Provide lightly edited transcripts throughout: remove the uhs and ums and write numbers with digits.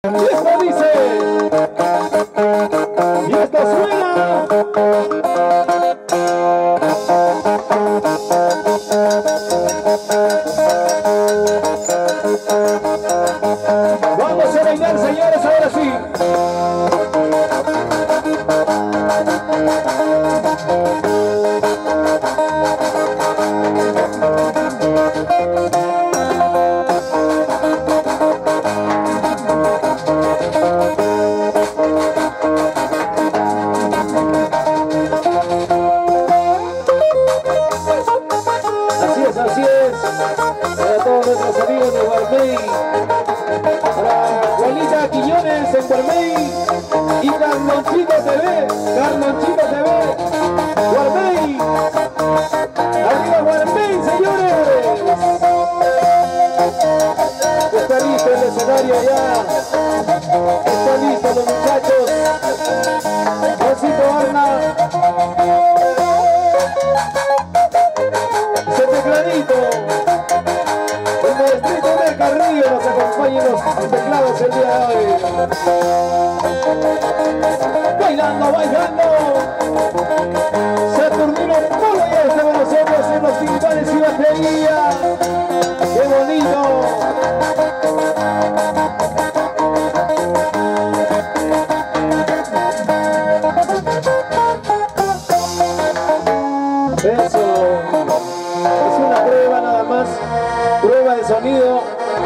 Esto dice, y esto suena. Vamos a bailar, señores, ahora sí. Así es, para todos nuestros amigos de Guarmey, para Juanita Quiñones en Guarmey y Carlonchito TV, Guarmey, arriba Guarmey, señores. Está listo el escenario ya, están listos los muchachos. Juancito Arna. Tecladito, el maestrito del Carrillo nos acompaña en los teclados el día de hoy. Bailando, bailando. Saturnino Polo ya está con nosotros en los timbales y batería. ¡Qué bonito! Eso. Es una prueba nada más, prueba de sonido,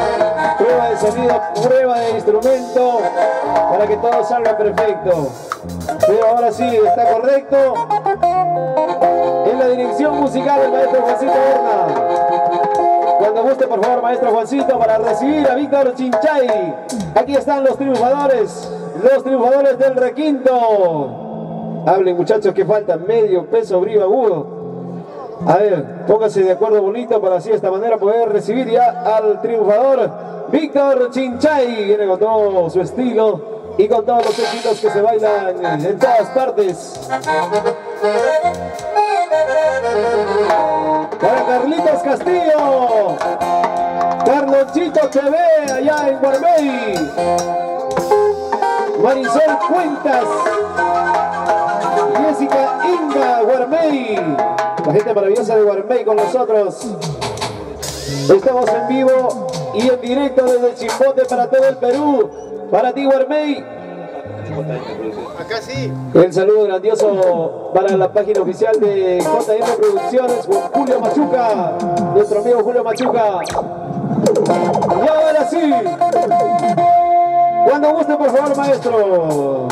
prueba de instrumento, para que todo salga perfecto. Pero ahora sí, está correcto. En la dirección musical del maestro Juancito Horna. Cuando guste, por favor, maestro Juancito, para recibir a Víctor Chinchay. Aquí están los triunfadores del requinto. Hablen, muchachos, que faltan medio peso brío agudo. A ver, póngase de acuerdo bonito para así de esta manera poder recibir ya al triunfador Víctor Chinchay. Viene con todo su estilo y con todos los éxitos que se bailan en todas partes. Para Carlitos Castillo, Carlonchito TV allá en Guarmey, Marisol Cuentas, Jessica Inga Guarmey. La gente maravillosa de Guarmey con nosotros. Estamos en vivo y en directo desde el Chimbote para todo el Perú. Para ti, Guarmey. Acá sí. El saludo grandioso para la página oficial de JM Producciones con Julio Machuca, nuestro amigo Julio Machuca. Y ahora sí, cuando guste, por favor, maestro.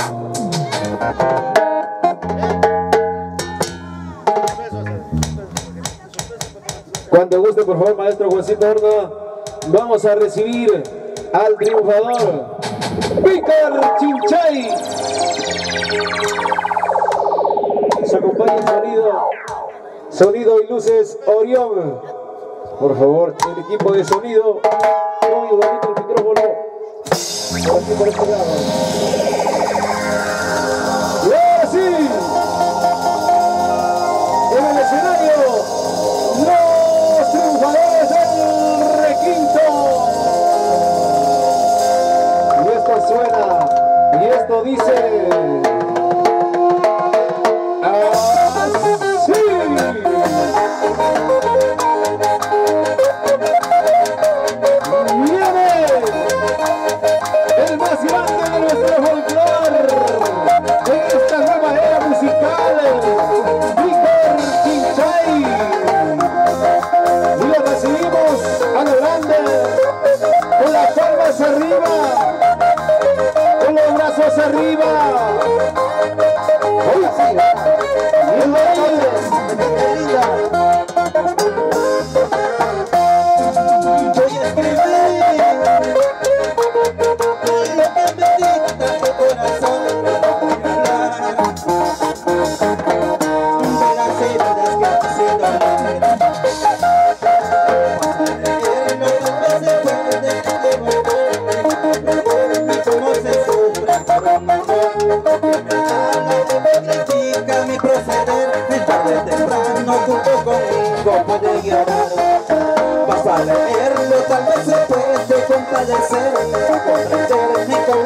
Cuando guste, por favor, maestro Juancito Horna, vamos a recibir al triunfador Víctor Chinchay. Nos acompaña el sonido y luces Orión. Por favor, el equipo de sonido, muy bonito el micrófono. Por aquí, por este lado. Y ahora sí, en el escenario, los triunfadores del requinto. Y esto suena, y esto dice así. Viene el más grande de nuestro folclore en esta nueva era musical, Víctor Chinchay. Y lo recibimos a lo grande, con las palmas arriba, con los brazos arriba. ¡Uy, sí! ¡Bienvenidos! Voy a escribir lo que me dicta tu corazón. De las heridas que te siento leer. Cómo se sufre por un amor. Me critica mi proceder. Tarde o temprano junto conmigo puede llorar. Vas a leerlo, tal vez se puede compadecer, comprender mi corazón.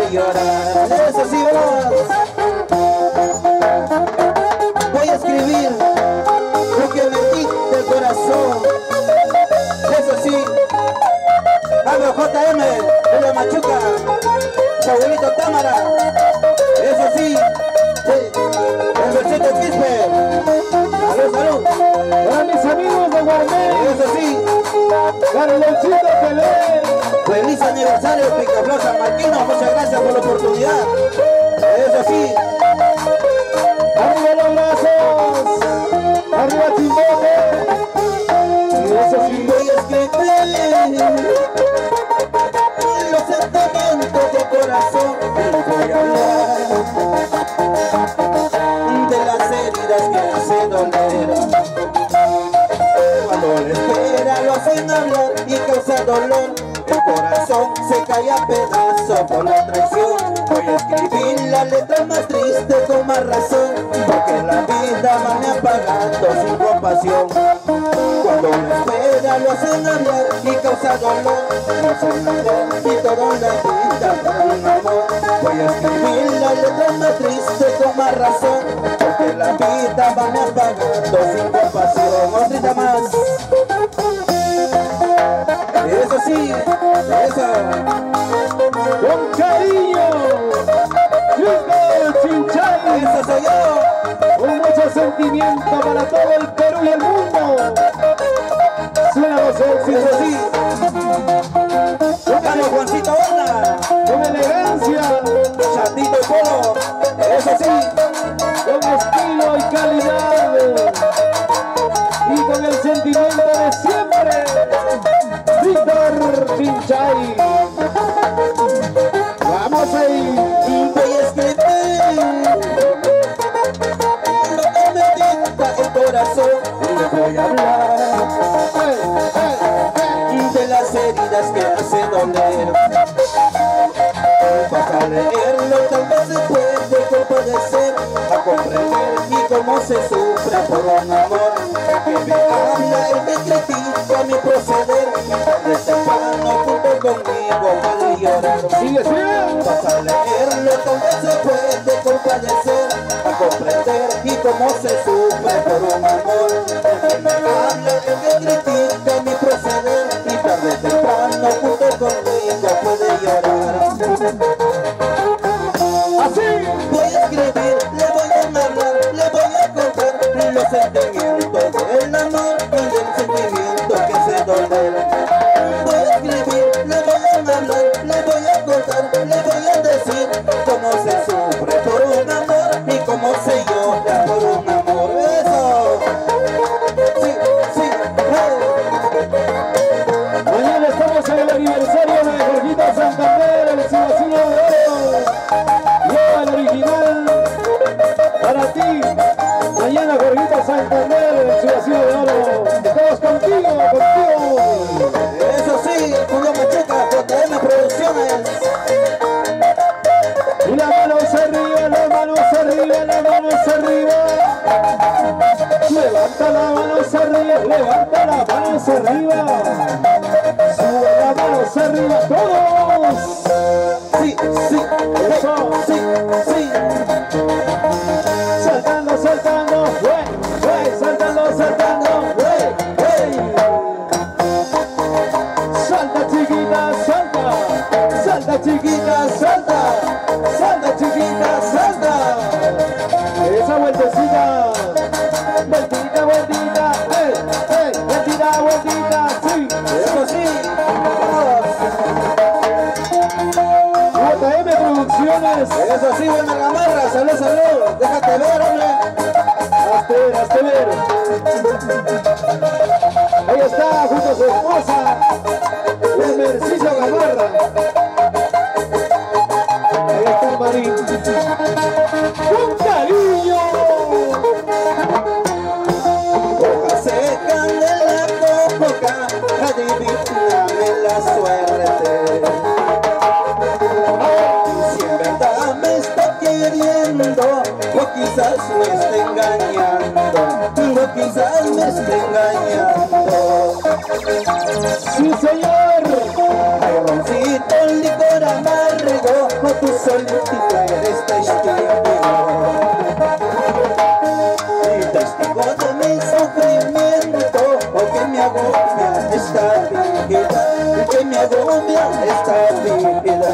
puede llorar. Eso sí, vamos. Voy a escribir lo que me dicta el corazón. Eso sí, Pablo JM, de la Machuca, su abuelito Támara. Eso sí, el versito Quispe. Salud, salud. Para mis amigos de Guarmey. Eso sí, Carlonchito Pelé. feliz aniversario Picaflor San Martino. Muchas gracias por la oportunidad. Eso sí, Arriba los brazos. Arriba Chimbote. Y eso sí. voy a escribir los sentimientos de corazón. Voy a hablar de las heridas que hacen doler. Cuando la espera lo hacen hablar y causa dolor. El corazón se cae a pedazos por la traición. Voy a escribir la letra más triste con más razón, porque la vida va me apagando sin compasión. Cuando la espera lo hacen hablar y causa dolor. Lo hacen hablar y todo la vida para un amor. Voy a escribir la letra más triste con más razón, porque la vida va me apagando sin compasión. Otrita más. Eso sí, eso. Con cariño. Chico Chinchay. Eso soy yo. Con mucho sentimiento para todo el Perú y el mundo. Suena los éxitos. Eso sí. Carlos Juancito Horna. Con elegancia. Chatito y Polo. Eso sí. Con estilo y calidad. Y con el sentimiento de siempre. Víctor Chinchay. Vamos ahí. Voy a escribir lo que me dicta el corazón. Y voy a hablar de las heridas que hacen doler. Vas a leerlo, tal vez se puede compadecer, a comprender y cómo se sufre por un amor. El que me habla, el que critica mi proceder, desde temprano junto conmigo puede llorar. Sigue, sigue. Vas a leerlo, tal vez se puede compadecer, a comprender y cómo se sufre por un amor. El que me habla, el que critica mi proceder, y tarde o temprano junto conmigo puede llorar. Así. Voy a escribir, le voy a hablar, le voy a contar los sentimientos del amor y del sentimiento que se doler. Voy a escribir, le voy a hablar, le voy a contar, le voy a decir cómo se sufre por un amor y cómo se llora por un amor. Eso. Sí, sí, Mañana estamos en el aniversario de Jorgito Santander, el Cibacino de Oro. Lleva el original para ti. Mañana Jorgito Santander, el Cibacino de Oro. Estamos contigo, contigo. eso sí, Julio Machuca, JM Producciones. Y las manos arriba, las manos arriba, las manos arriba. Levanta las manos arriba, levanta las manos arriba. Sube las manos arriba, todos. Sí, sí, Eso. sí, sí. Saltando, saltando, wey, saltando, saltando, wey. Salta chiquita, salta. Salta chiquita, salta. Salta chiquita, salta. Esa vueltecita. Vueltita, vueltita, vueltita, vueltita, sí. Eso sí, vamos. JM Producciones. Eso sí, buena gamarra, salud, salud. Déjate ver, hombre. Hazte ver. Ahí está, junto a su esposa, el Mercicio Gamarra. Ahí está el Marín. ¡Con cariño! Hojas secan de la coca, adivíname la suerte. Si en verdad me está queriendo, o quizás me está engañando, o quizás me está engañando. ¡Sí, señor! Hay roncito, licor amargo, o tú mi sufrimiento, o que me agobia esta vida, que me agobia esta vida.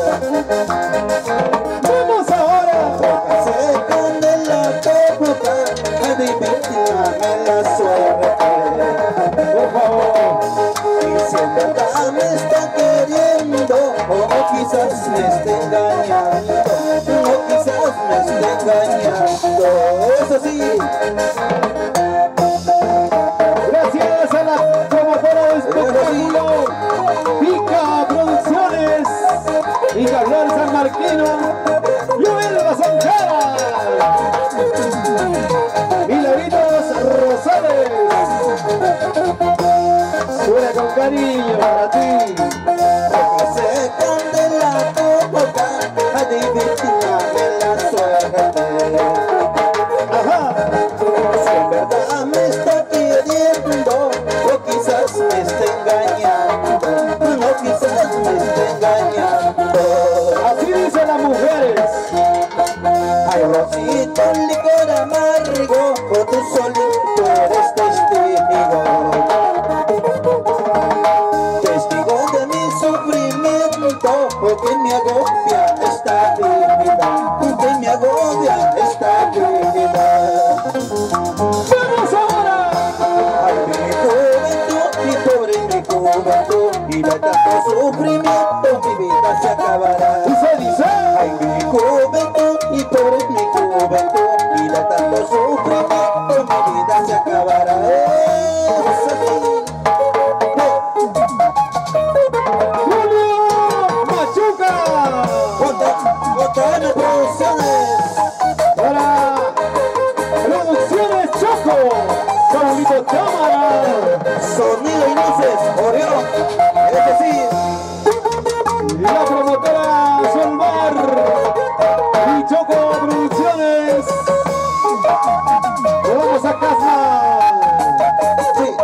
Vamos ahora. Boca seca de la boca, adivíname la suerte. Por favor. Y si en verdad me está queriendo, o quizás me esté engañando, o quizás me esté engañando. Eso sí. Gracias a la promotora de espectáculo Pica Producciones y Carlos San Marquino, Joel Basanjara, Milagritos Rosales. Suena con cariño para ti. Boca seca de la boca, adivíname la suerte. Ajá. Si en verdad me está queriendo, o quizás me esté engañando, o quizás me esté engañando. Así dicen las mujeres. Ay, Rosito, licor amargo, o tú solito eres testigo. Testigo de mi sufrimiento, o que me agobia esta vida, que me agobia esta vida. ¡Vamos ahora! Ay, mi juventud, mi pobre mi juventud, y de tanto sufrimiento mi vida se acabará. Dice. Ay, mi juventud, mi pobre mi juventud, y de tanto sufrimiento mi vida se acabará. Julio Machuca. JM Producciones. Para Producciones Choco. Saulito Cámara. Sonido y luces, Orión, es decir, La promotora Solmar y Choco Producciones. Nos vamos a casa. sí,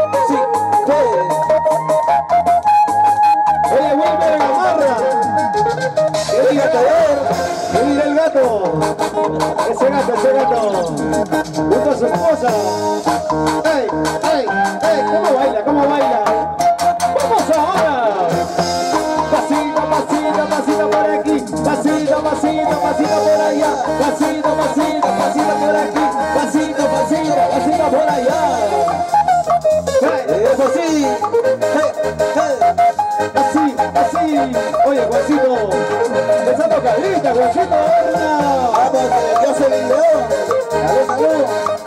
Oye, Wilmer Gamarra. el gatador, Que mira el gato. Ese gato. Junto a su esposa. ¡Ey! ¿Cómo baila? ¡Vamos ahora! Pasito por aquí. Pasito por allá. Pasito por aquí. Pasito por allá. eso sí, Así. Oye, Juancito. Esa tocadita, Juancito. vamos, yo soy el león, salud.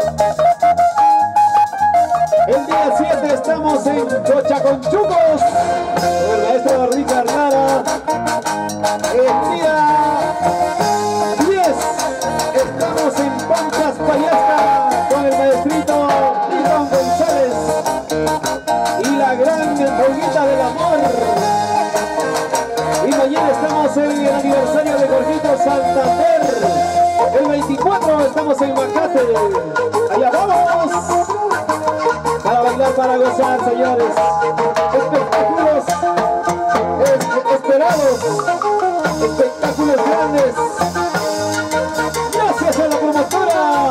El día 7 estamos en Chochaconchucos con el maestro Richard Lara. El día 10 estamos en Panchas Payasca con el maestrito Iván González y la gran Olguita del Amor. Y mañana estamos en el aniversario de Jorgito Santander. El 24 estamos en Macate. Allá vamos. Para bailar, para gozar, señores. Espectáculos esperados. Espectáculos grandes. Gracias a la promotora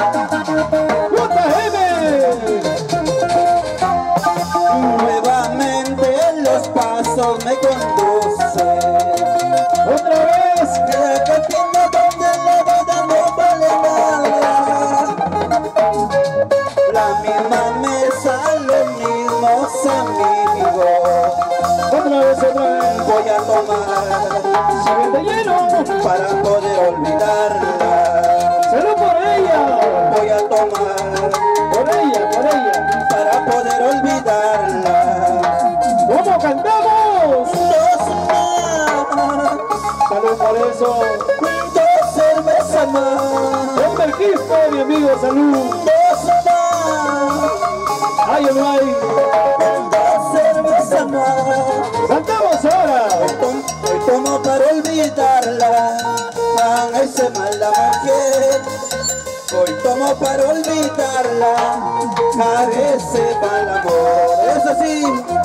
JM. Nuevamente los pasos me conducen, Otra vez. repitiendo donde la vida no vale nada. La misma mesa, los mismos amigos. Otra vez. Voy a tomar Siguiente lleno. para poder olvidarla. Salud por ella. Voy a tomar Por ella. para poder olvidarla. ¿Cómo cantamos? Dos más, Salud por eso. dos cervezas más, Hombre Quispe, mi amigo, salud. dos más, Ay, no hay. dos cervezas más. Cantamos ahora. Hoy tomo para olvidarla, ay, se mal la mujer. Hoy tomo para olvidarla, ay, ese mal amor. Eso sí,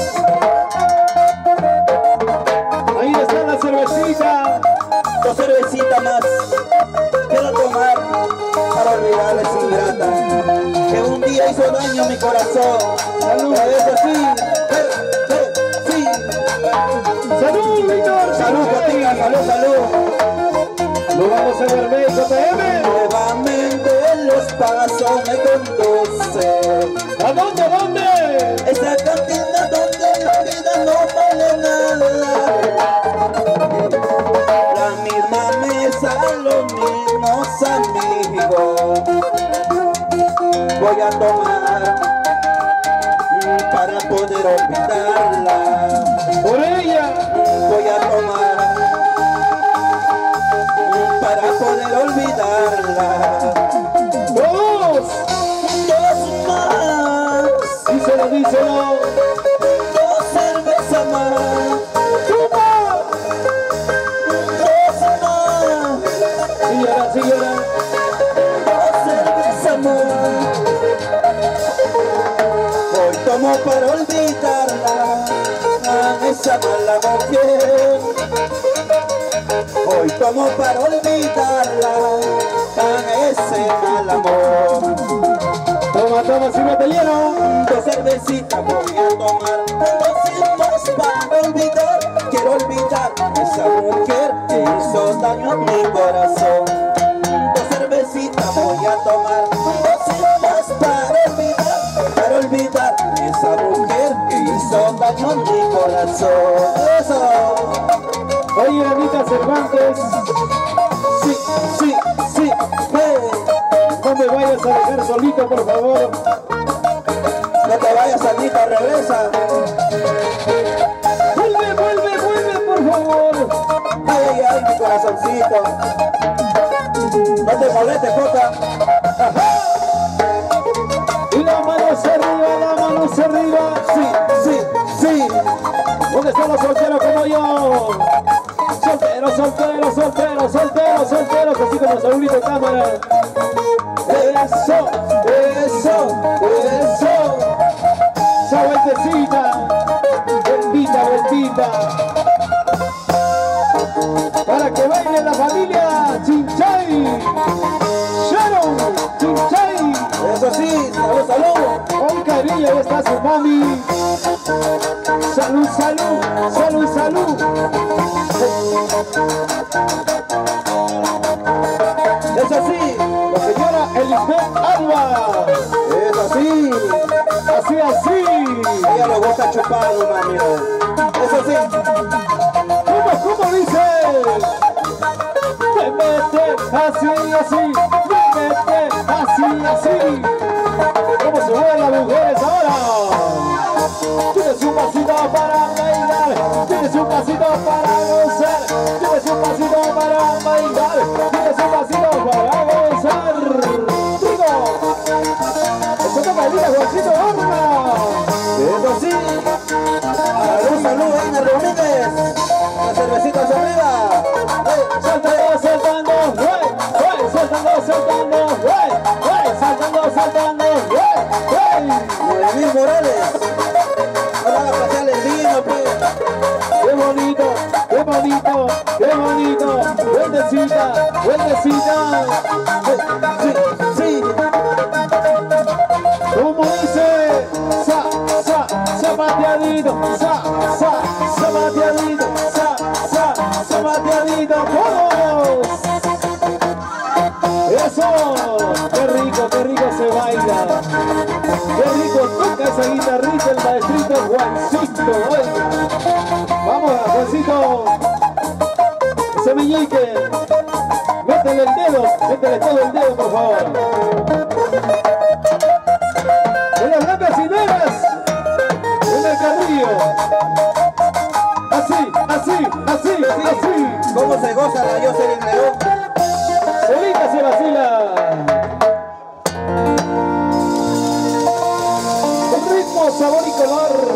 Ahí está la cervecita. dos cervecitas más. Quiero tomar para olvidar a esa ingrata que un día le hizo daño a mi corazón. Salud. Eso sí, sí. Salud, Víctor. Salud, Cotica, salud, salud. Nos vamos a ver, JM. Nuevamente los pasos me conducen. ¿A dónde, a dónde? Esa cantina donde la vida no vale nada. La misma mesa, los mismos amigos. Voy a tomar para poder olvidarla. Por ella. Voy a tomar para poder olvidarla. Dos. Dos más. Díselo, díselo. Dos cervezas más. ¡Toma! Dos más. Señora, señora. Dos cervezas más. Hoy tomo para olvidarla a esa mala mujer. Hoy tomo para olvidarla a ese mal amor. Toma, toma, si no te lleno. Dos cervecitas voy a tomar, dos más para olvidar. Quiero olvidar a esa mujer que hizo daño a mi corazón. Dos cervecitas voy a tomar, dos más para olvidar a esa mujer que hizo daño a mi corazón. Eso. Oye, Anita Cervantes, Sí, sí, sí, no me vayas a dejar solito, por favor. no te vayas, Anita, regresa. Vuelve, vuelve, vuelve, por favor. Ay, ay, ay, mi corazoncito. No te molestes, Jota. Y la mano hacia arriba, la mano hacia arriba. Sí, sí, sí. ¿Dónde están los solteros como yo? Solteros, solteros, solteros, solteros, solteros, así como Saúlito Cámara. Eso, eso, eso. Esa vueltecita, vueltita, vueltita. Para que baile la familia Chinchay. Sharon, Chinchay. Eso sí, salud, salud. Con cariño, ahí está su mami. Salud, salud, salud, salud. Eso sí, La señora Elizabeth Alba. eso sí. Así, así. A ella le gusta chuparlo, mami. Eso sí. ¿Cómo dice? Te mete así, así. Te mete así, así. ¿Cómo se mueven las mujeres ahora? Tienes un pasito para bailar. Tienes un pasito para gozar. Tienes un pasito para bailar. Tienes un pasito para gozar. Digo, eso toca el día, Juancito Horna. Eso sí. Salud, salud, Ana Rodríguez. Las cervecitas arriba. Saltando, saltando, saltando, saltando, saltando, saltando, Noemí Morales. No le haga pasar el vino, pues. qué bonito, qué bonito, qué bonito, vueltecita, vueltecita. Sí, sí. Como dice, zapateadito, zapateadito, zapateadito, todos. Eso, qué rico se baila. Qué rico toca esa guitarrita el maestrito Juancito. Oiga. Vamos, Juancito. Ese meñique. Métele el dedo, métele todo el dedo, por favor. En las grandes ideas, en el carrillo. Así, así, así, así. ¿Cómo se goza la Jocelyn León? Solita se vacila. Ritmo, sabor y color.